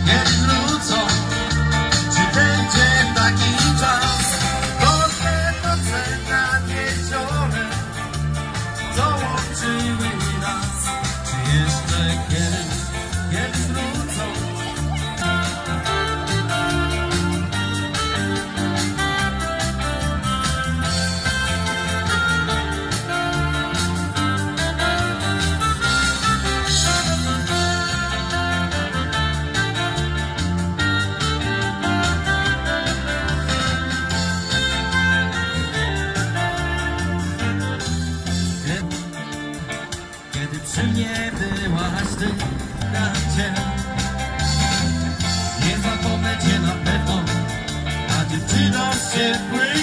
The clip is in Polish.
kiedy wrócą, czy będzie taki czas? Bo te noce nad jeziorem, co łączyły nas, czy jeszcze kiedy wrócą? Kiedy przy mnie byłaś ty, Cię nie zapomnę cię na pewno, a dziewczyno z ciepłych